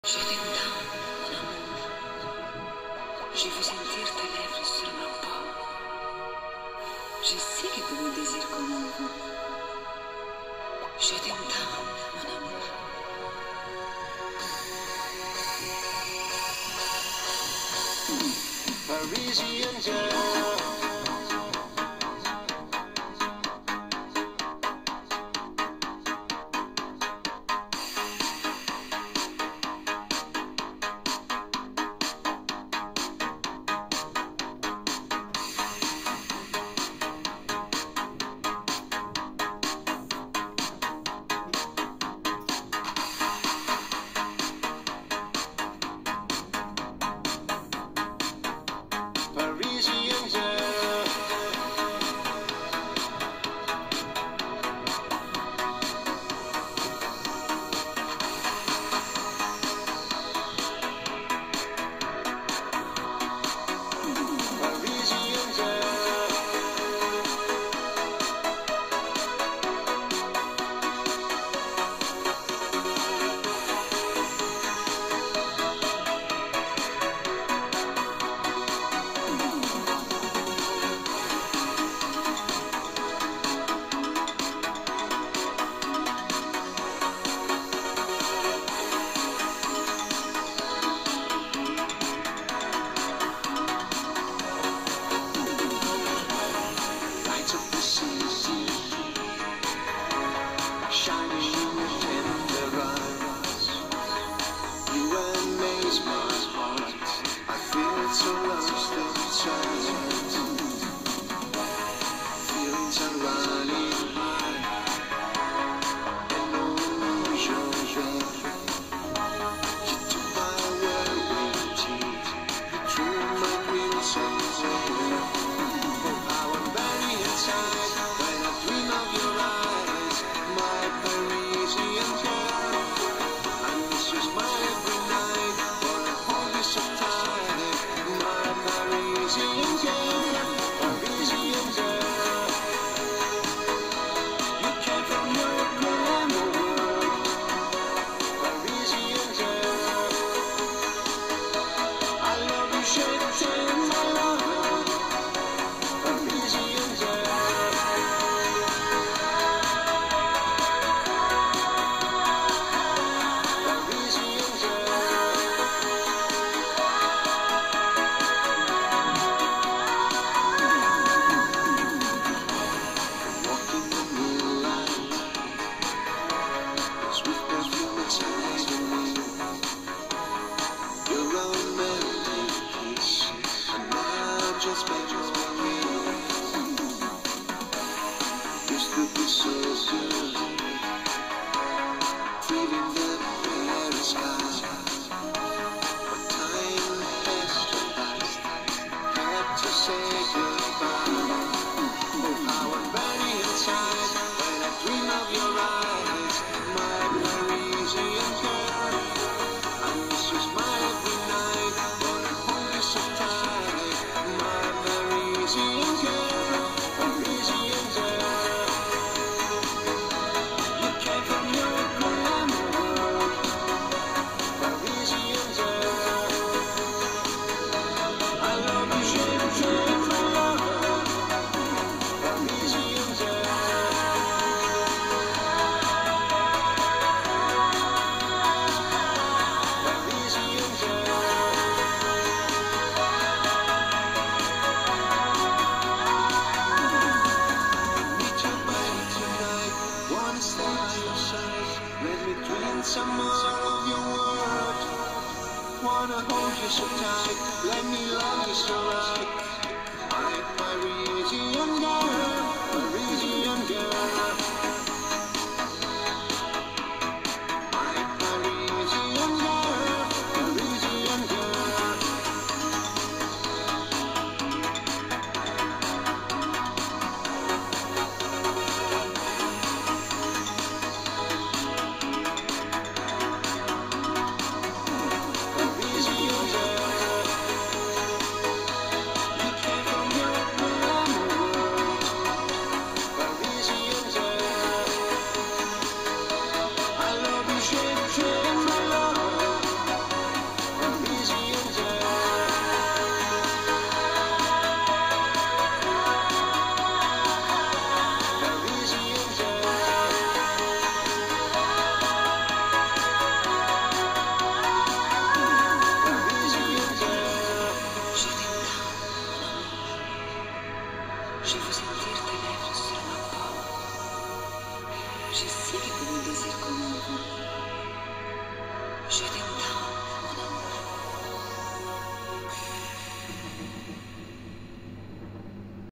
Je t'aime tant, mon amour. Je veux sentir tes lèvres sur ma peau. Je sais que tu me désires comme un vous. Je t'aime tant, mon amour. Parisian girl. Parisian girl. Parisian girl. Lights of the city, shining in tender eyes. You amaze my heart. I feel so lost inside. Feelings are running high, and illusions red. You took my world waiting, you drew my wings away. When I dream of your eyes, my Parisian girl, I miss your smile every night, wanna hold you so tight, my Parisian girl, Parisian girl. You came from your glamour world, Parisian girl. I love you, shake my love, Parisian girl. Just make your way. Used to be so good, feeling the Paris sky. But time has to pass, had to say goodbye. Oh, how I'm burning inside when I dream of your eyes, my Parisian girl. I miss your smile every night, wanna hold you so tight, my Parisian girl, Parisian girl. You came from your glamour world, Parisian girl. I love you, shake my love, Parisian girl. Parisian girl. Meet your body tonight, wanna stay by your side. Let me drink some more of your world. Wanna hold you so tight, let me love you so right. My Parisian girl, Parisian girl. My Parisian girl, Parisian girl. Parisian girl. You came from your glamour world, Parisian girl. Je t'aime